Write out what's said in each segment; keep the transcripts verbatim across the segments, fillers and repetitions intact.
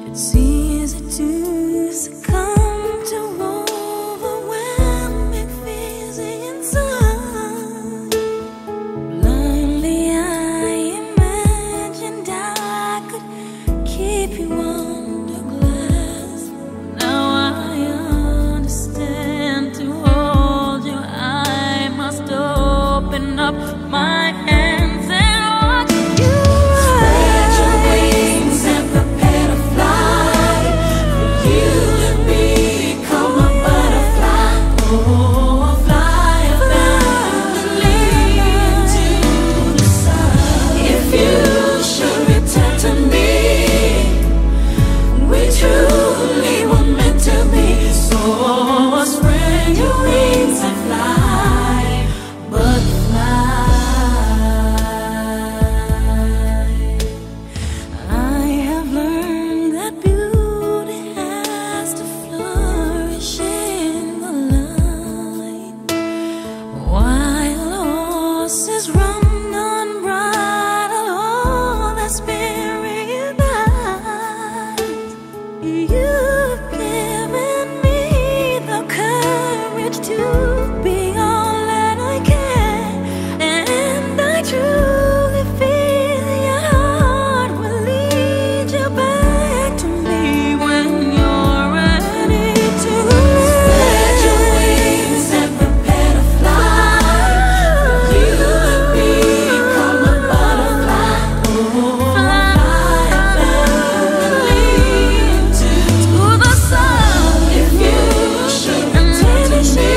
It's easy to succumb to overwhelming fears inside. Blindly I imagined I could keep you under glass. Now I understand, to hold you I must open up my hands and watch you. Spread your wings and prepare to fly. For you to become a butterfly. Oh, fly abundantly into the sun. If you should return to me, we truly were meant to be. So spread your wings and fly, butterfly. I have learned that beauty has to flourish in the light, while horses run unbridled, all that spirit dies. You've given me the courage to be all that I can, and I truly feel your heart will lead you back to me when you're ready to spread your wings and prepare to fly. You will become a butterfly. Oh, fly abundantly into the sun. If you should return to me,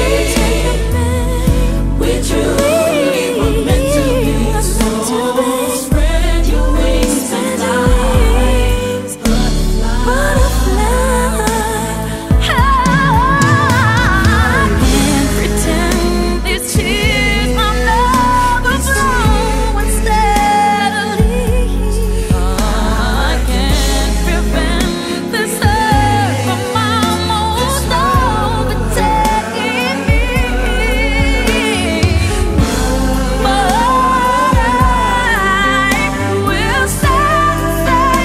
we truly were meant to be. So spread your wings and fly, butterfly. I can't pretend these tears will never flow unsteadily. I can't prevent this hurt from almost overtaking me. But I will stand and say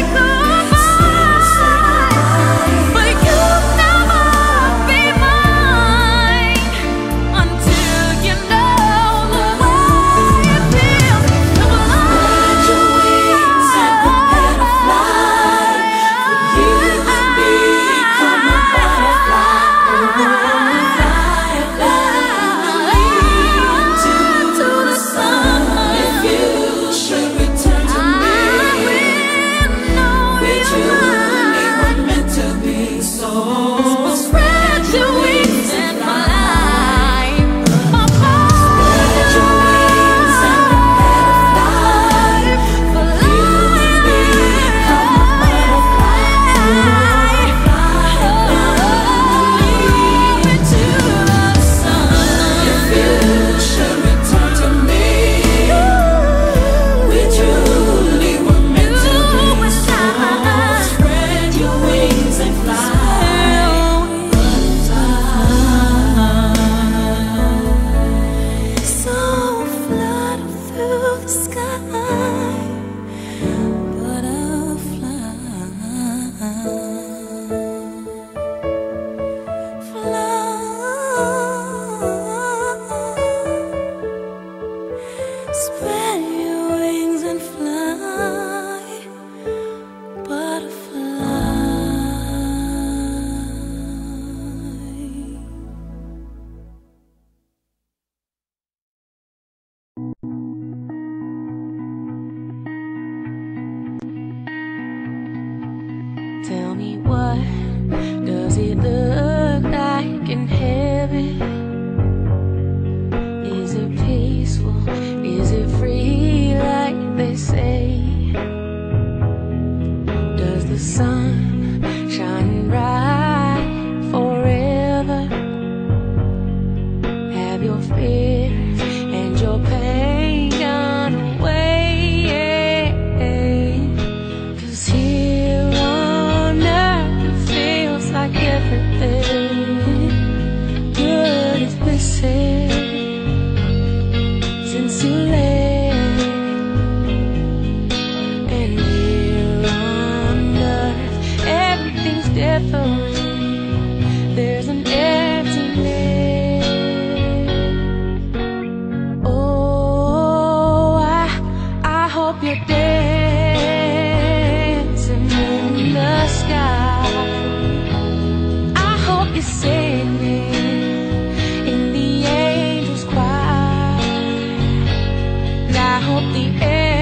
goodbye. But you'll never be mine until you know the way it feels to spread your wings and prepare to fly. For you to become a butterfly. Fly abundantly into the sun. If you should return to me, we truly were meant to be. So spread your wings and fly. Spread your wings and prepare to fly. For you to become a butterfly. Fly abundantly into the sun. If you should return to me, we truly were meant to be. So spread your wings and fly. So flutter through the sky, butterfly. Fly. Spread your wings and fly, butterfly. Tell me, what does it look like in heaven? Is it peaceful? Is it free like they say? Does the sun shine bright forever? Have your fears and your pain gone away? 'Cause here on earth it feels like everything good is missing since you left. And here on earth different. There's an emptiness. Oh, I, I hope you're dancing in the sky. I hope you're singing in the angels' choir. And I hope the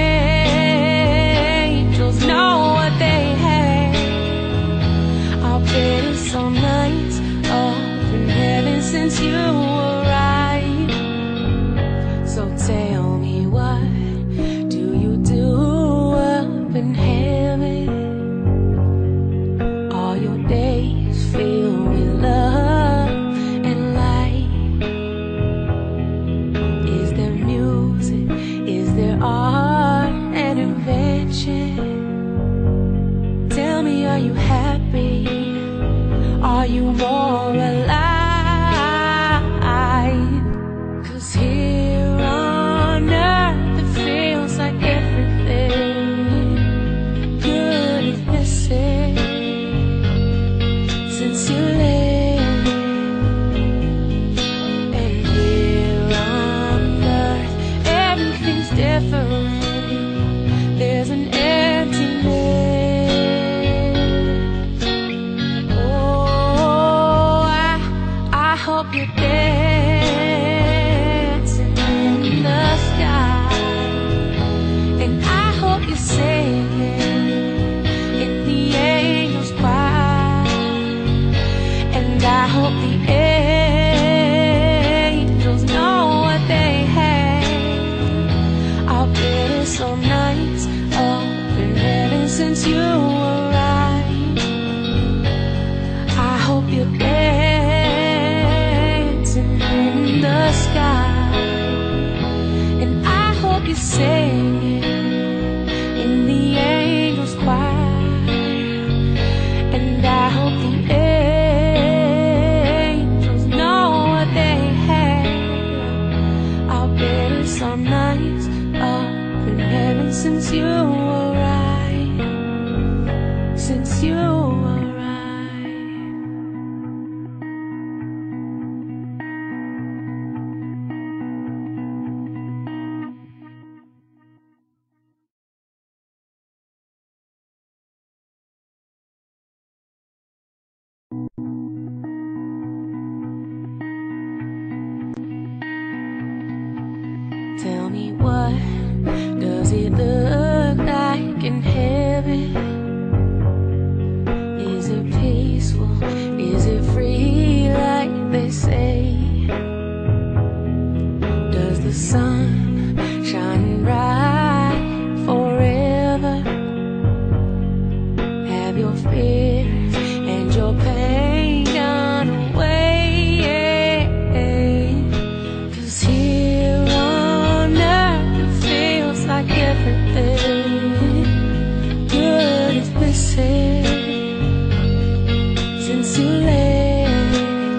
angels know what they have. I'll bet it's so nice up in heaven since you arrived. So tell me, what do you do up in heaven? All your days filled with love and light. Is there music? Is there art and invention? Tell me, are you happy? Are you more alive? 'Cause here on earth it feels like everything good is missing since you left. And here on earth everything's different. There's an emptiness. Oh, I, I hope you're dancing in the sky. And I hope you're singing in the angels' choir. And I hope the angels know what they have. I'll bet it's so nice up in heaven since you arrived. I hope you're dancing in the sky. And I hope you're singing in the angels' choir. And I hope the angels know what they have. I'll bet it's so nice up in heaven since you arrived. Since you arrived. Tell me, what does it look like in heaven? Is it peaceful? Is it free like they say? Does the sun shine bright forever? Have your fears and your pain gone away? 'Cause here on earth it feels like everything good is missing since you left.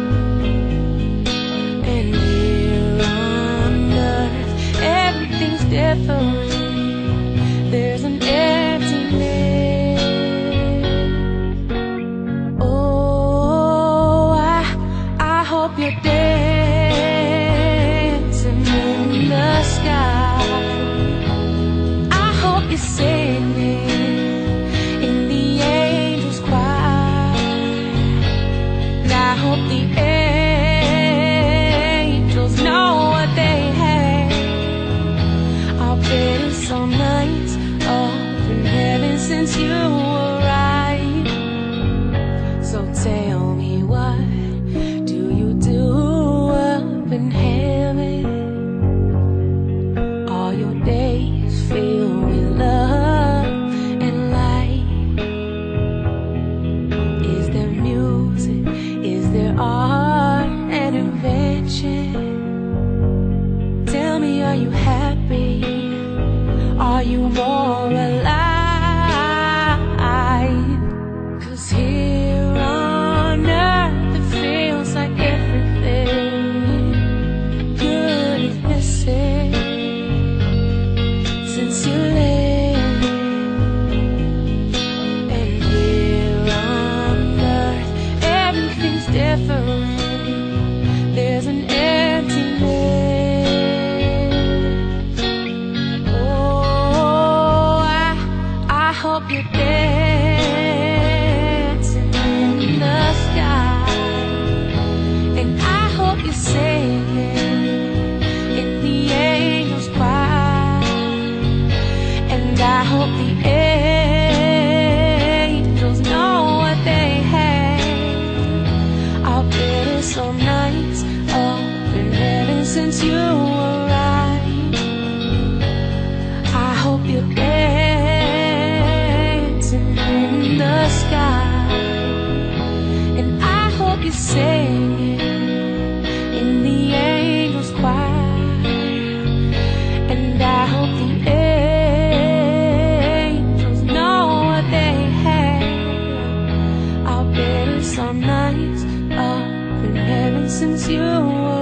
And here on earth everything's different. There's an emptiness. sky. And I hope you sing it in the angels' choir. And I hope the angels know what they have. I'll bet some nights up in heaven since you were